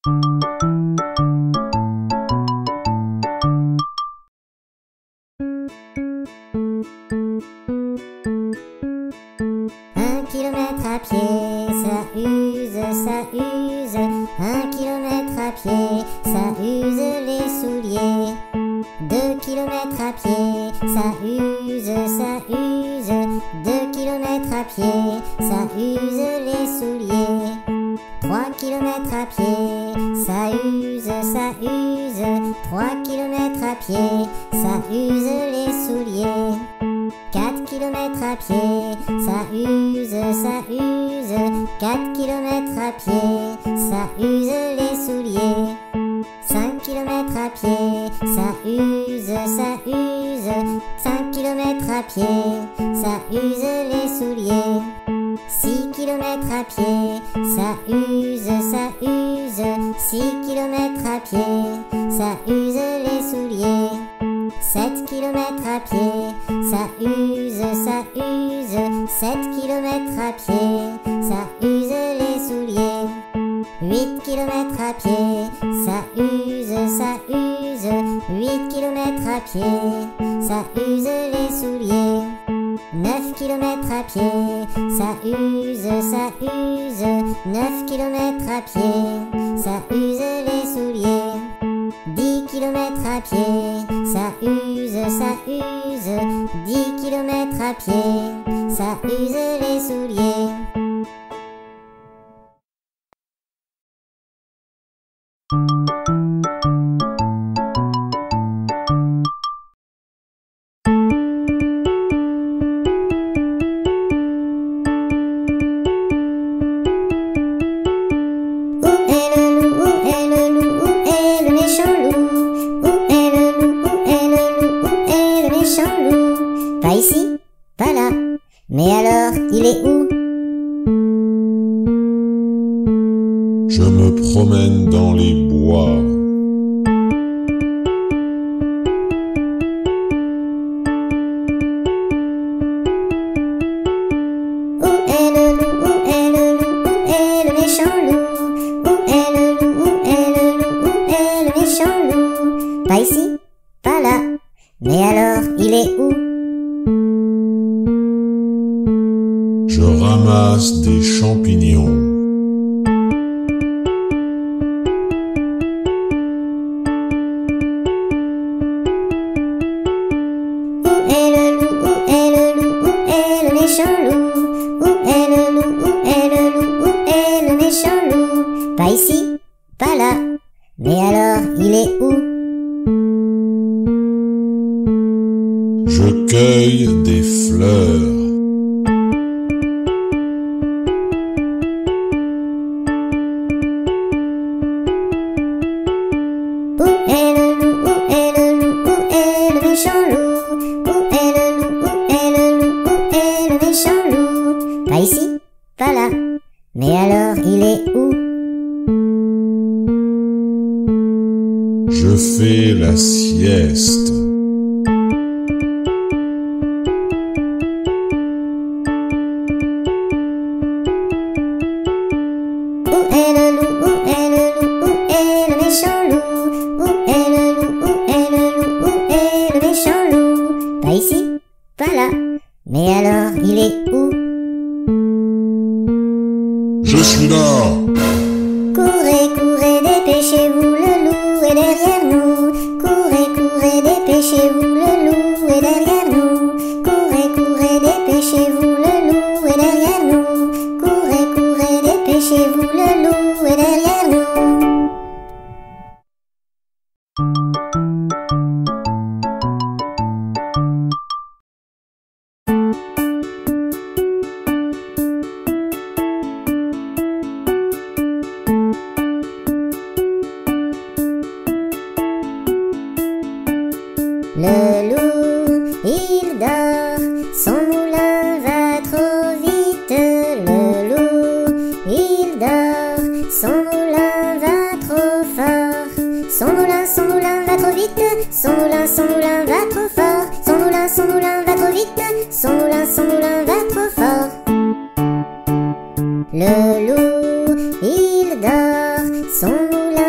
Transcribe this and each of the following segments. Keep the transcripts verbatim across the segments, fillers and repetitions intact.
Un kilomètre à pied, ça use, ça use. Un kilomètre à pied, ça use les souliers. Deux kilomètres à pied, ça use, ça use. Deux kilomètres à pied, ça use les souliers. Trois kilomètres à pied, ça use, ça use. Trois kilomètres à pied, ça use les souliers. Quatre kilomètres à pied, ça use, ça use. Quatre kilomètres à pied, ça use les souliers. Cinq kilomètres à pied, ça use, ça use. Cinq kilomètres à pied, ça use les souliers. Six kilomètres à pied, ça use, ça use. Six kilomètres à pied, ça use les souliers. Sept kilomètres à pied, ça use, ça use. Sept kilomètres à pied, ça use les souliers. Huit kilomètres à pied, ça use, ça use. Huit kilomètres à pied, ça use les souliers. Neuf kilomètres à pied, ça use, ça use. Neuf kilomètres à pied, ça use les souliers. Dix kilomètres à pied, ça use, ça use. Dix kilomètres à pied, ça use les souliers. Pas ici, pas là. Mais alors, il est où? Je me promène dans les bois. Où est le loup? Où est le loup? Où est le méchant loup? Où est le loup? Où est le loup? Où est le méchant loup? Pas ici, pas là. Mais alors, il est où? Je ramasse des champignons. Où est le loup? Où est le loup? Où est le méchant loup? Où est le loup? Où est le loup? Où est le méchant loup? Pas ici, pas là. Mais alors, il est où? Je cueille des fleurs. Où est le loup? Où est le loup? Où est le méchant loup? Où est le loup? Où est le loup? Où est le méchant loup? Pas ici, pas là. Mais alors, il est où? Je fais la sieste. Où est le loup? Où est le loup? Où est le méchant loup? Où est le loup? Où est le loup? Où est le méchant loup? Pas ici, pas là. Mais alors, il est où? Je suis là. Courez, courez, dépêchez-vous, le loup est derrière nous. Courez, courez, dépêchez-vous, le loup est derrière nous. Courez, courez, dépêchez-vous, le loup est derrière nous. Courez, courez, dépêchez-vous, le loup est derrière nous. Le loup, il dort, son moulin va trop vite. Le loup, il dort, son moulin va trop fort. Son moulin, son moulin va trop vite. Son moulin, son moulin va trop fort. Son moulin, son moulin va trop vite. Son moulin, son moulin va trop fort. Le loup, il dort, son moulin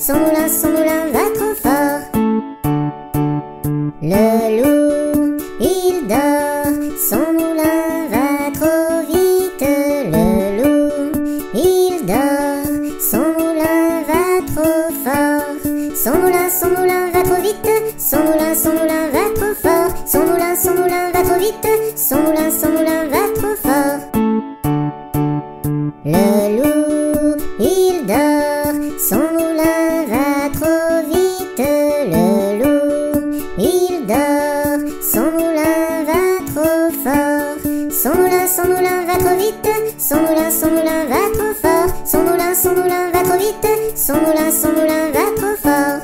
son moulin, son moulin va trop fort. Le loup, il dort, son moulin va trop vite. Le loup, il dort, son moulin va trop fort. Son moulin, son moulin va trop vite, son moulin, son moulin va trop fort. Son moulin, son moulin va trop vite, son moulin, son moulin va trop fort. Le loup, il dort, son moulin va trop vite. Le loup, il dort, son moulin va trop fort. Son moulin, son moulin va trop vite, son moulin, son moulin va trop fort. Son moulin, son moulin va trop vite, son moulin, son moulin va trop fort.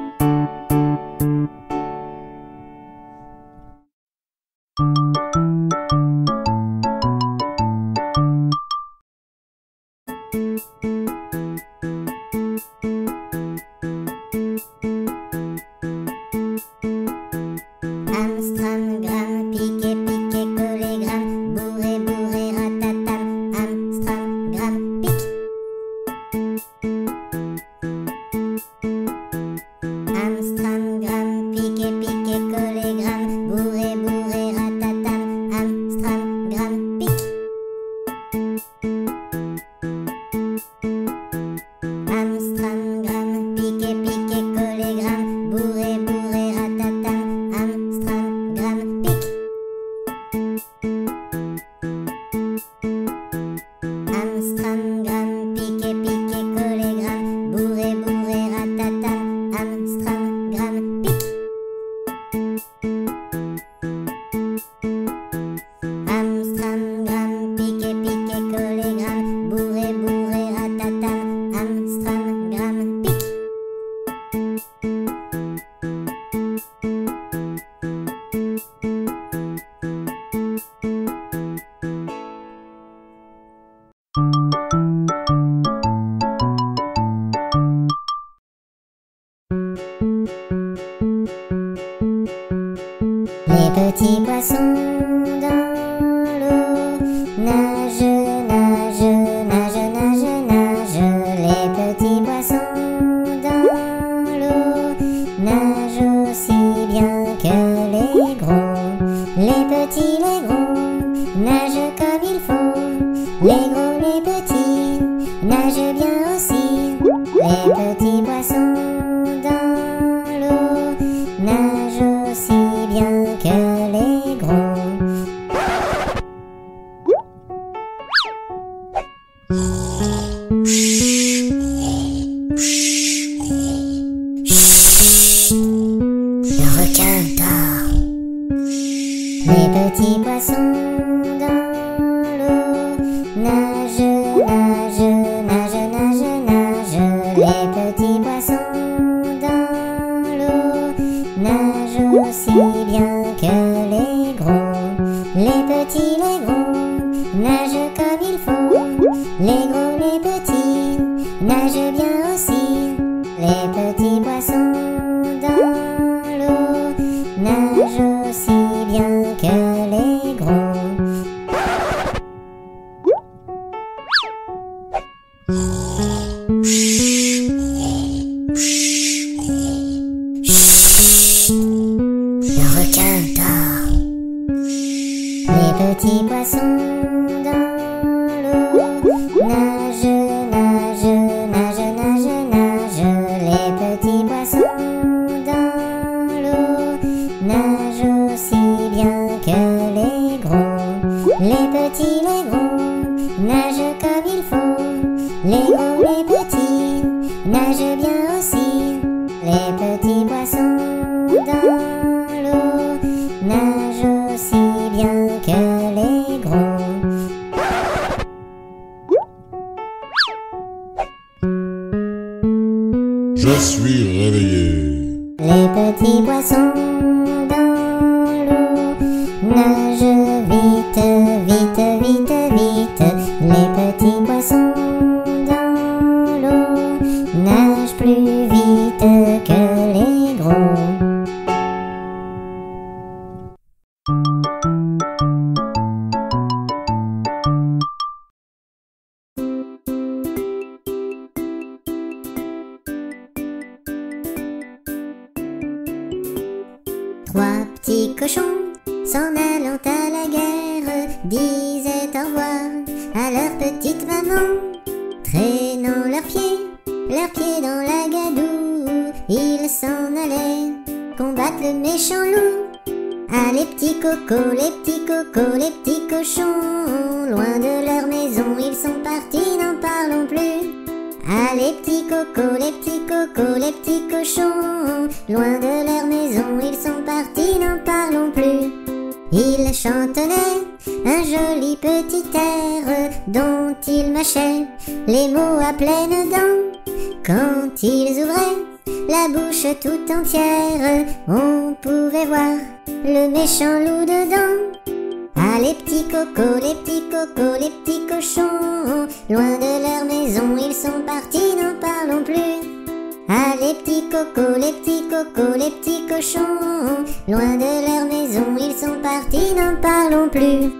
Amstramgram, piqué, piqué, collé, gramme, bourré, bourré, ratatam. Amstramgram, pique. Amstramgram, piqué, piqué, collé, gramme, bourré, bourré, ratatam. Amstramgram, pique. Amstramgram, piqué, piqué, collé, gramme, bourré, bourré, ratatam. Amstramgram, pique. Amstramgram, piqué, piqué, collé, gramme, bourré, bourré, ratatam. Amstramgram, pique. Amstramgram, piqué, piqué, collé, gramme, bourré, bourré, ratatam. Amstramgram, pique. Les petits poissons dans l'eau nagent, nagent, nagent, nagent, nagent. Les petits poissons dans l'eau nagent aussi bien que les gros. Les petits, les gros nagent comme il faut. Les gros, les petits nagent bien aussi. Les petits poissons dans l'eau nagent aussi bien que les gros. Le requin dort. Les petits poissons dans l'eau nagent, nagent, nagent, nagent, nagent. Les petits poissons dans l'eau nagent aussi bien que les gros. Les petits, les gros nagent comme il faut. Les gros, les petits nagent bien aussi. Les petits poissons dans l'eau nagent aussi bien que les gros. Le requin dort. Les petits poissons dans l'eau nagent, nagent, nagent, nagent, nagent. Les petits poissons dans l'eau nagent aussi bien que les gros. Les petits, les gros nagent comme il faut. Les gros, les petits nagent bien aussi. Les petits poissons dans l'eau nagent aussi bien que les gros. Je suis réveillé. Les petits poissons dans l'eau nagent vite, vite, vite, vite. Les petits poissons dans l'eau nagent plus vite que les gros. Trois petits cochons, s'en allant à la guerre, disaient au revoir à leur petite maman. Traînant leurs pieds, leurs pieds dans la gadoue, ils s'en allaient combattre le méchant loup. Ah les petits cocos, les petits cocos, les petits cochons, loin de leur maison ils sont partis, n'en parlons plus. Ah les petits cocos, les petits cocos, les petits cochons, loin de leur maison ils sont partis, n'en parlons plus. Ils chantonnaient un joli petit air dont ils mâchaient les mots à pleines dents. Quand ils ouvraient la bouche tout entière, on pouvait voir le méchant loup dedans. Ah les petits cocos, les petits cocos, les petits cochons, loin de leur maison ils sont partis, n'en parlons plus. Ah les petits cocos, les petits cocos, les petits cochons, loin de leur maison ils sont partis, n'en parlons plus.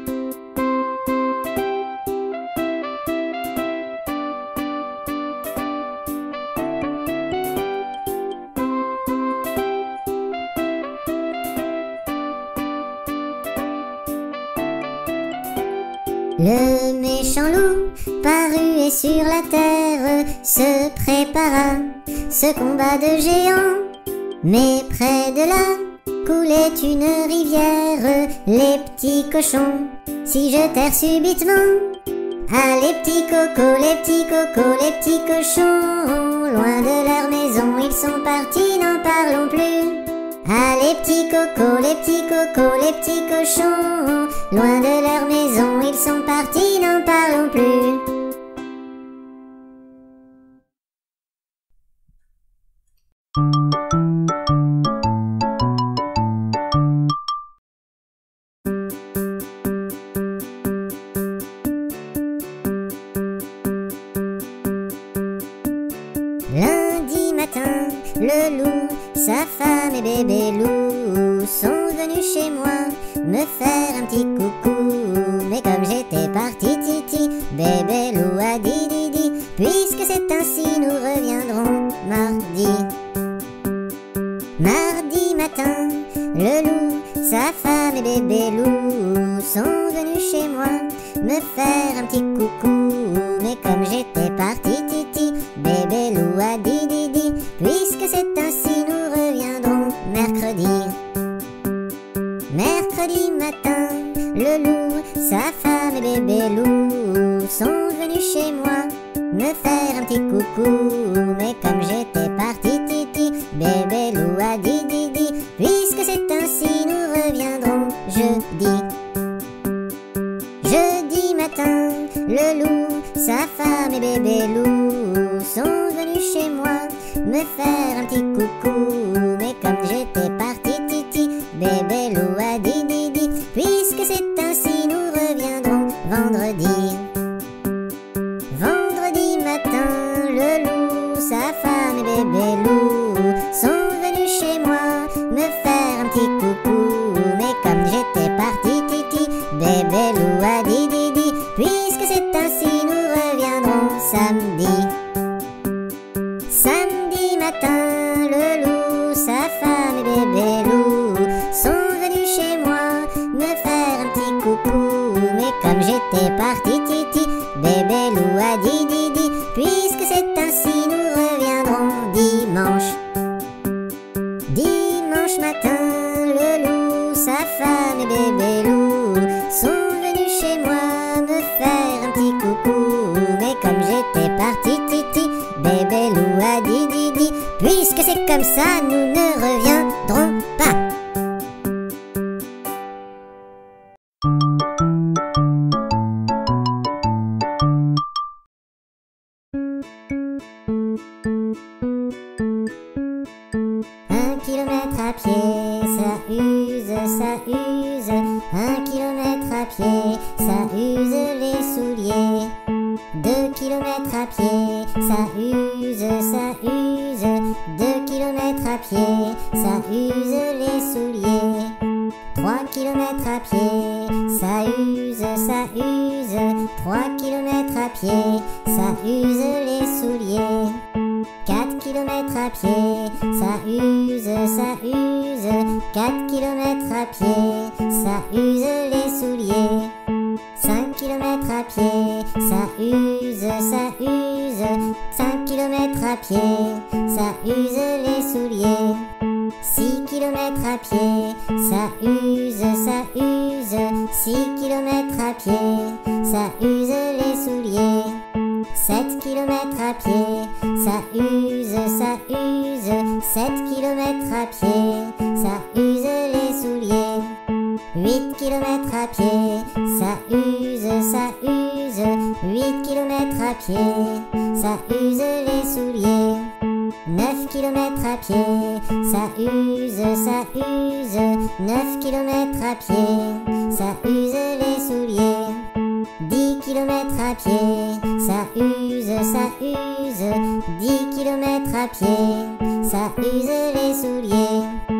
Le méchant loup parut et sur la terre se prépara ce combat de géants. Mais près de là coulait une rivière, les petits cochons s'y jetèrent subitement. Ah les petits cocos, les petits cocos, les petits cochons, loin de leur maison ils sont partis, n'en parlons plus. Ah les petits cocos, les petits cocos, les petits cochons, loin de leur maison ils sont partis, n'en parlons plus. Lundi matin, le loup, sa femme et bébé loup sont venus chez moi me faire un petit coucou. Mais comme j'étais parti titi, bébé loup a dit dit dit, puisque c'est ainsi nous reviendrons mardi. Mardi matin, le loup, sa femme et bébé loup sont venus chez moi me faire un petit coucou. Mais comme j'étais parti titi, bébé loup a dit dit dit, puisque c'est ainsi nous reviendrons mercredi. Mercredi matin, le loup, sa femme et bébé loup sont venus chez moi me faire un petit coucou. Mais comme j'étais parti titi, bébé loup a dit dit dit, puisque c'est ainsi nous reviendrons jeudi. Jeudi matin, le loup, sa femme et bébé loup sont venus chez moi me faire un petit coucou. Mais comme j'étais parti titi, bébé loup a dit dit dit, puisque c'est ainsi nous reviendrons vendredi. Vendredi matin, le loup, sa femme et bébé loup sont venus chez moi me faire un petit coucou. Mais comme j'étais parti titi, bébé loup a dit dit dit, puisque c'est ainsi nous reviendrons samedi. Samedi matin, le loup, sa femme et bébé loup sont venus chez moi me faire un petit coucou. Mais comme j'étais parti titi, bébé loup a dit dit dit, puisque c'est ainsi nous reviendrons dimanche. Dimanche matin, le loup, sa femme et bébé loup sont venus chez moi me faire un petit coucou. Mais comme j'étais parti titi, bébé loup a dit dit dit, puisque c'est comme ça nous ne reviendrons pas. Un kilomètre à pied, ça use, ça use. Un kilomètre à pied, ça use les souliers. Deux kilomètres à pied, ça use, ça use. Deux kilomètres à pied, ça use les souliers. Trois kilomètres à pied, ça use, ça use. Trois kilomètres à pied, ça use les souliers. Quatre kilomètres à pied, ça use, ça use. Quatre kilomètres à pied, ça use les souliers. Cinq kilomètres à pied, ça use, ça use. Cinq kilomètres à pied, ça use les souliers. Six kilomètres à pied, ça use, ça use. Six kilomètres à pied, ça use les souliers. Sept kilomètres à pied, ça use, ça use. Sept kilomètres à pied, ça use les souliers. Huit kilomètres à pied, ça use, ça use. Huit kilomètres à pied, ça use les souliers. Neuf kilomètres à pied, ça use, ça use. Neuf kilomètres à pied, ça use les souliers. Dix kilomètres à pied, ça use, ça use. Dix kilomètres à pied, ça use les souliers.